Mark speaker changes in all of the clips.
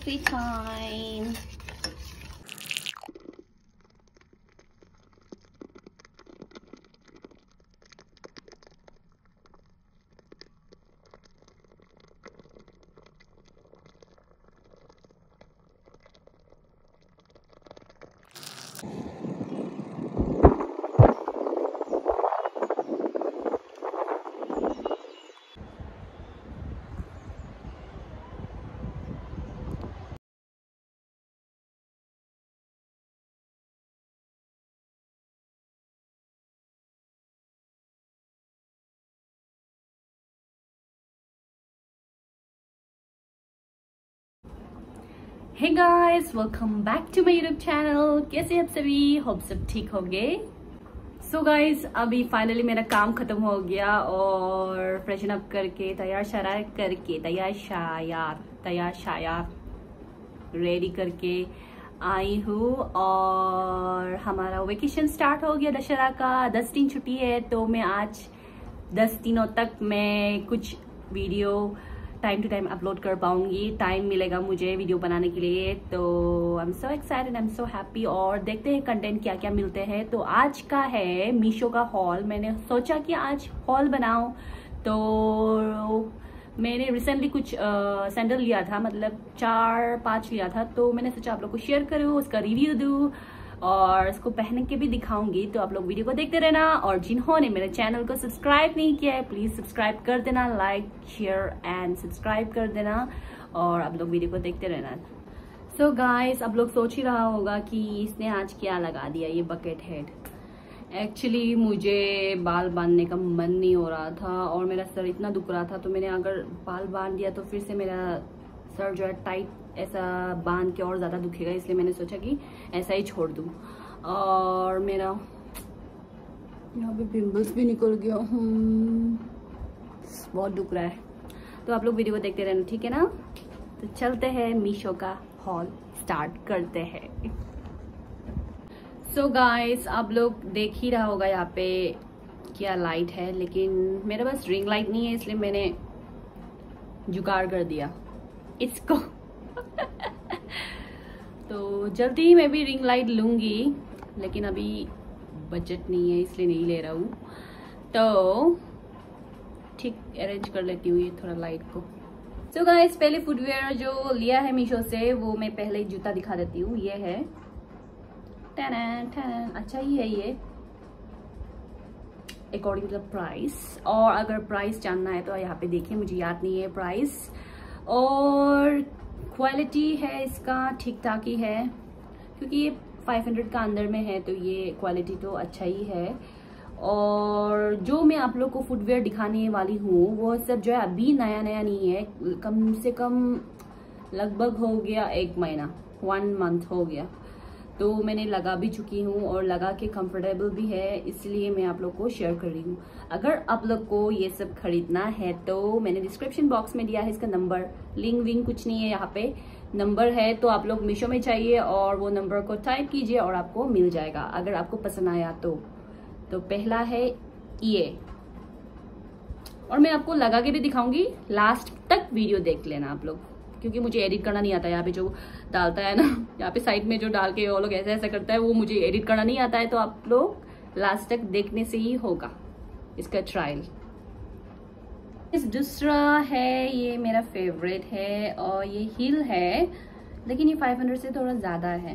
Speaker 1: free time. Hey guys, welcome back to my YouTube channel. कैसे आप सभी? Hope सब ठीक होंगे। सो गाइस, अभी फाइनली मेरा काम खत्म हो गया और फ्रेशन अप करके तैयार शायार रेडी करके आई हूँ। और हमारा वेकेशन स्टार्ट हो गया दशहरा का। 10 दिन छुट्टी है, तो मैं आज 10 दिनों तक मैं कुछ video time to time upload कर पाऊंगी। टाइम मिलेगा मुझे वीडियो बनाने के लिए, तो I am so excited, I am so happy. और देखते हैं कंटेंट क्या क्या मिलते हैं। तो आज का है मीशो का हॉल। मैंने सोचा कि आज हॉल बनाऊं, तो मैंने रिसेंटली कुछ सैंडल लिया था, मतलब 4-5 लिया था, तो मैंने सोचा आप लोग को शेयर करूँ, उसका रिव्यू दूँ और इसको पहन के भी दिखाऊंगी। तो आप लोग वीडियो को देखते रहना। और जिन्होंने मेरे चैनल को सब्सक्राइब नहीं किया है, प्लीज सब्सक्राइब कर देना, लाइक शेयर एंड सब्सक्राइब कर देना और आप लोग वीडियो को देखते रहना। सो गाइस, आप लोग सोच ही रहा होगा कि इसने आज क्या लगा दिया ये बकेट हेड। एक्चुअली मुझे बाल बांधने का मन नहीं हो रहा था और मेरा सर इतना दुख रहा था, तो मैंने अगर बाल बांध दिया तो फिर से मेरा सर जो है टाइट ऐसा बांध के और ज़्यादा दुखेगा, इसलिए मैंने सोचा कि ऐसा ही छोड़ दूँ। और मेरा यहाँ पे पिंपल्स भी निकल गया, बहुत दुख रहा है। तो आप लोग वीडियो को देखते रहना, ठीक है ना? तो चलते हैं, मीशो का हॉल स्टार्ट करते हैं। सो गाइस, आप लोग देख ही रहा होगा यहाँ पे क्या लाइट है, लेकिन मेरे पास रिंग लाइट नहीं है, इसलिए मैंने जुगाड़ कर दिया इसको। तो जल्दी ही मैं भी रिंग लाइट लूंगी, लेकिन अभी बजट नहीं है इसलिए नहीं ले रहा हूँ। तो ठीक अरेंज कर लेती हूँ ये थोड़ा लाइट को। सो गाइस, पहले फुटवेयर जो लिया है मीशो से, वो मैं पहले जूता दिखा देती हूँ। ये है अच्छा ही है ये अकॉर्डिंग टू द प्राइस। और अगर प्राइस जानना है तो यहाँ पे देखिए, मुझे याद नहीं है प्राइस। और क्वालिटी है इसका ठीक ठाक ही है, क्योंकि ये 500 का अंदर में है, तो ये क्वालिटी तो अच्छा ही है। और जो मैं आप लोग को फुटवेयर दिखाने वाली हूँ वो सब जो है अभी नया नया नहीं है, कम से कम लगभग हो गया 1 महीना, 1 मंथ हो गया, तो मैंने लगा भी चुकी हूँ और लगा के कंफर्टेबल भी है, इसलिए मैं आप लोग को शेयर कर रही हूँ। अगर आप लोग को ये सब खरीदना है तो मैंने डिस्क्रिप्शन बॉक्स में दिया है इसका नंबर, लिंक विंक कुछ नहीं है, यहाँ पे नंबर है। तो आप लोग मीशो में चाहिए और वो नंबर को टाइप कीजिए और आपको मिल जाएगा, अगर आपको पसंद आया तो पहला है ये, और मैं आपको लगा के भी दिखाऊंगी, लास्ट तक वीडियो देख लेना आप लोग, क्योंकि मुझे एडिट करना नहीं आता। यहाँ पे जो डालता है ना, यहाँ पे साइड में जो डाल के वो लोग ऐसा ऐसा करता है, वो मुझे एडिट करना नहीं आता है, तो आप लोग लास्ट तक देखने से ही होगा इसका ट्रायल। दूसरा है, ये मेरा फेवरेट है और ये हील है, लेकिन ये 500 से थोड़ा ज्यादा है।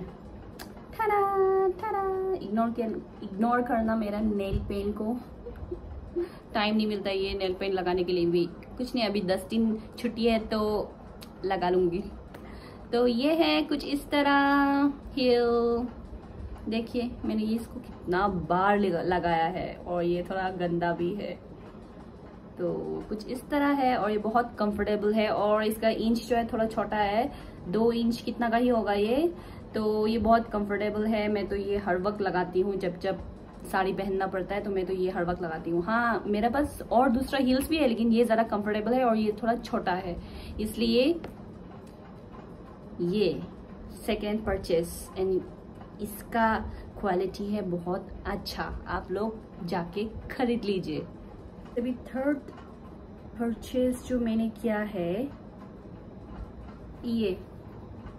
Speaker 1: इग्नोर करना मेरा नेल पेंट को, टाइम नहीं मिलता ये नेल पेंट लगाने के लिए भी। कुछ नहीं, अभी 10 दिन छुट्टी है तो लगा लूंगी। तो ये है कुछ इस तरह हील। देखिए मैंने ये इसको कितना बार लगाया है और ये थोड़ा गंदा भी है, तो कुछ इस तरह है और ये बहुत कंफर्टेबल है। और इसका इंच जो है थोड़ा छोटा है, 2 इंच कितना का ही होगा ये, तो ये बहुत कंफर्टेबल है। मैं तो ये हर वक्त लगाती हूँ, जब जब साड़ी पहनना पड़ता है तो मैं तो ये हर वक्त लगाती हूँ। हाँ, मेरे पास और दूसरा हील्स भी है, लेकिन ये ज़्यादा कंफर्टेबल है और ये थोड़ा छोटा है, इसलिए ये सेकेंड परचेस। एंड इसका क्वालिटी है बहुत अच्छा, आप लोग जाके खरीद लीजिए। अभी थर्ड परचेस जो मैंने किया है, ये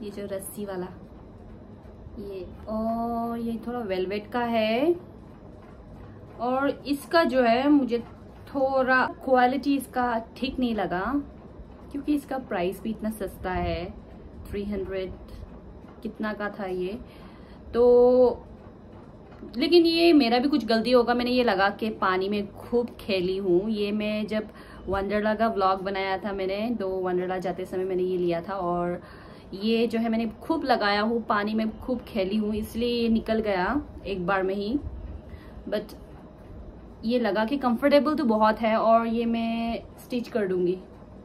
Speaker 1: ये जो रस्सी वाला ये, और ये थोड़ा वेलवेट का है। और इसका जो है मुझे थोड़ा क्वालिटी इसका ठीक नहीं लगा, क्योंकि इसका प्राइस भी इतना सस्ता है, 300 कितना का था ये तो। लेकिन ये मेरा भी कुछ गलती होगा, मैंने ये लगा के पानी में खूब खेली हूँ। ये मैं जब वंडरला का व्लॉग बनाया था मैंने, तो वंडरला जाते समय मैंने ये लिया था, और ये जो है मैंने खूब लगाया हूँ, पानी में खूब खेली हूँ, इसलिए ये निकल गया एक बार में ही। बट ये लगा कि कंफर्टेबल तो बहुत है, और ये मैं स्टिच कर दूंगी।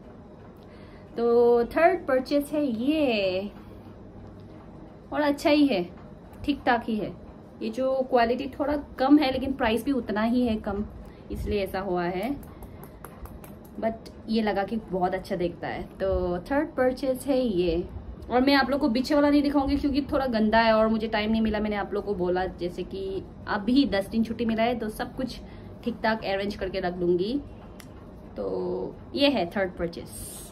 Speaker 1: तो थर्ड परचेस है ये, और अच्छा ही है, ठीक ठाक ही है। ये जो क्वालिटी थोड़ा कम है, लेकिन प्राइस भी उतना ही है कम, इसलिए ऐसा हुआ है। बट ये लगा कि बहुत अच्छा दिखता है। तो थर्ड परचेज है ये। और मैं आप लोग को पीछे वाला नहीं दिखाऊंगी क्योंकि थोड़ा गंदा है और मुझे टाइम नहीं मिला। मैंने आप लोग को बोला जैसे कि अभी 10 दिन छुट्टी मिला है, तो सब कुछ ठीक ठाक अरेंज करके रख दूंगी। तो ये है थर्ड परचेज।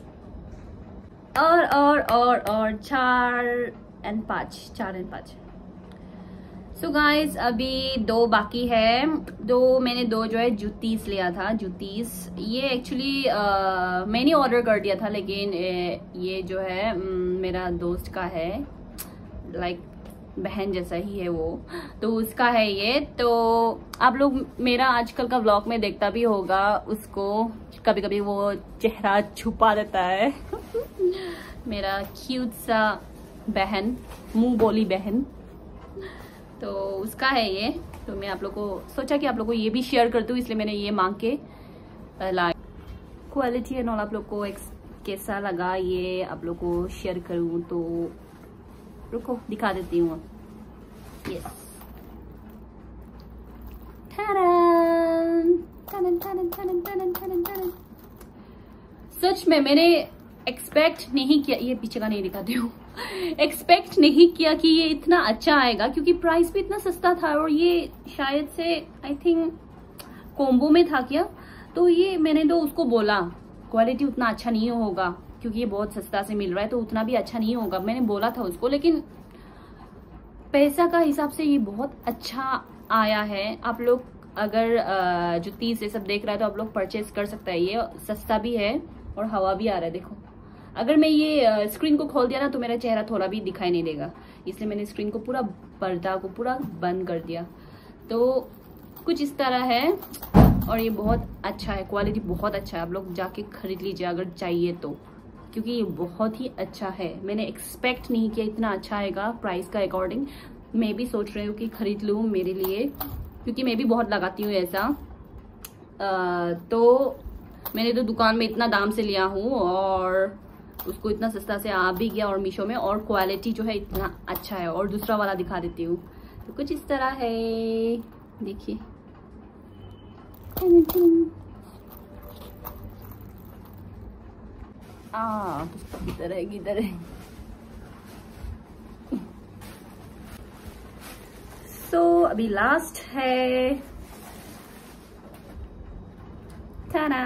Speaker 1: और 4 और 5। सो गाइज अभी 2 बाकी है। मैंने 2 जो है जूतीस लिया था। जूतीस ये एक्चुअली मैंने ऑर्डर कर दिया था, लेकिन ये जो है मेरा दोस्त का है, लाइक बहन जैसा ही है वो, तो उसका है ये। तो आप लोग मेरा आजकल का व्लॉग में देखता भी होगा उसको, कभी कभी वो चेहरा छुपा देता है मेरा क्यूट सा बहन, मुंह बोली बहन, तो उसका है ये। तो मैं आप लोग को सोचा कि आप लोग को ये भी शेयर कर दूं, इसलिए मैंने ये मांग के ला। क्वालिटी एंड ऑल आप लोग को कैसा लगा ये आप लोग को शेयर करूं, तो रुको दिखा देती हूँ। यस, सच में मैंने एक्सपेक्ट नहीं किया, ये पीछे का नहीं दिखाती हूँ, एक्सपेक्ट नहीं किया कि ये इतना अच्छा आएगा, क्योंकि प्राइस भी इतना सस्ता था। और ये शायद से आई थिंक कॉम्बो में था क्या, तो ये मैंने तो उसको बोला क्वालिटी उतना अच्छा नहीं होगा क्योंकि ये बहुत सस्ता से मिल रहा है, तो उतना भी अच्छा नहीं होगा, मैंने बोला था उसको। लेकिन पैसा का हिसाब से ये बहुत अच्छा आया है। आप लोग अगर जुत्ती से सब देख रहा है तो आप लोग परचेज कर सकता है, ये सस्ता भी है और हवा भी आ रहा है। देखो अगर मैं ये स्क्रीन को खोल दिया ना तो मेरा चेहरा थोड़ा भी दिखाई नहीं देगा, इसलिए मैंने स्क्रीन को पूरा, पर्दा को पूरा बंद कर दिया। तो कुछ इस तरह है, और ये बहुत अच्छा है, क्वालिटी बहुत अच्छा है। आप लोग जाके खरीद लीजिए अगर चाहिए तो, क्योंकि ये बहुत ही अच्छा है। मैंने एक्सपेक्ट नहीं किया इतना अच्छा आएगा प्राइस का अकॉर्डिंग। मैं भी सोच रही हूँ कि खरीद लूँ मेरे लिए, क्योंकि मैं भी बहुत लगाती हूँ ऐसा। तो मैंने तो दुकान में इतना दाम से लिया हूँ और उसको इतना सस्ता से आ भी गया, और मीशो में, और क्वालिटी जो है इतना अच्छा है। और दूसरा वाला दिखा देती हूँ, तो कुछ इस तरह है, देखिए। किधर है। सो अभी लास्ट है, टाडा,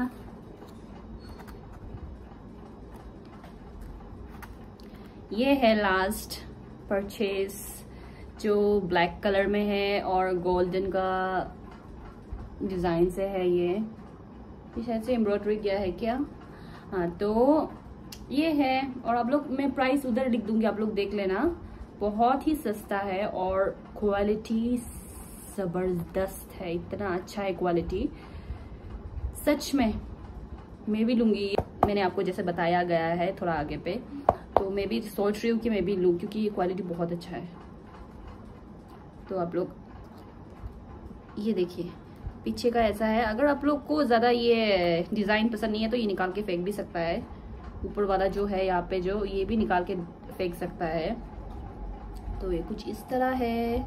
Speaker 1: ये है लास्ट परचेज जो ब्लैक कलर में है और गोल्डन का डिजाइन से है। ये शायद से एम्ब्रॉयडरी किया है क्या, हाँ। तो ये है, और आप लोग, मैं प्राइस उधर लिख दूंगी, आप लोग देख लेना। बहुत ही सस्ता है और क्वालिटी जबरदस्त है, इतना अच्छा है क्वालिटी, सच में। मैं भी लूंगी, मैंने आपको जैसे बताया गया है थोड़ा आगे पे, तो मैं भी सोच रही हूँ कि मैं भी लूँ, क्योंकि ये क्वालिटी बहुत अच्छा है। तो आप लोग ये देखिए, पीछे का ऐसा है। अगर आप लोग को ज़्यादा ये डिज़ाइन पसंद नहीं है तो ये निकाल के फेंक भी सकता है। ऊपर वाला जो है यहाँ पे, जो ये भी निकाल के फेंक सकता है। तो ये कुछ इस तरह है।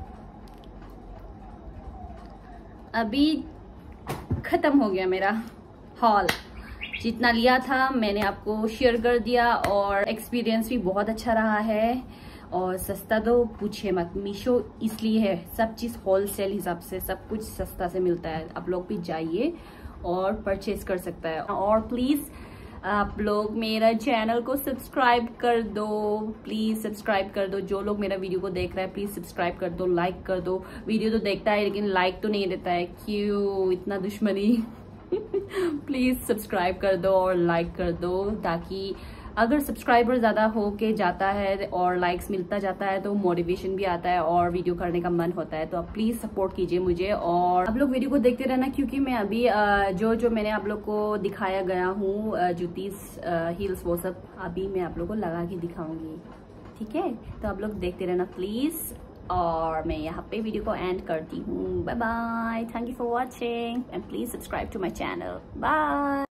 Speaker 1: अभी खत्म हो गया मेरा हॉल, जितना लिया था मैंने आपको शेयर कर दिया, और एक्सपीरियंस भी बहुत अच्छा रहा है। और सस्ता तो पूछे मत, मीशो इसलिए है, सब चीज़ होलसेल हिसाब से सब कुछ सस्ता से मिलता है। आप लोग भी जाइए और परचेज कर सकता है। और प्लीज़ आप लोग मेरा चैनल को सब्सक्राइब कर दो, प्लीज सब्सक्राइब कर दो। जो लोग मेरा वीडियो को देख रहे हैं प्लीज सब्सक्राइब कर दो, लाइक कर दो। वीडियो तो देखता है लेकिन लाइक तो नहीं देता है, क्यों इतना दुश्मनी? प्लीज सब्सक्राइब कर दो और लाइक कर दो, ताकि अगर सब्सक्राइबर ज्यादा हो के जाता है और लाइक्स मिलता जाता है तो मोटिवेशन भी आता है और वीडियो करने का मन होता है। तो आप प्लीज सपोर्ट कीजिए मुझे और आप लोग वीडियो को देखते रहना, क्योंकि मैं अभी जो मैंने आप लोग को दिखाया गया हूँ जूतीस हील्स, वो सब अभी मैं आप लोग को लगा के दिखाऊंगी। ठीक है, तो आप लोग देखते रहना प्लीज। और मैं यहाँ पे वीडियो को एंड करती हूँ। Bye bye, thank you for watching and please subscribe to my channel. Bye.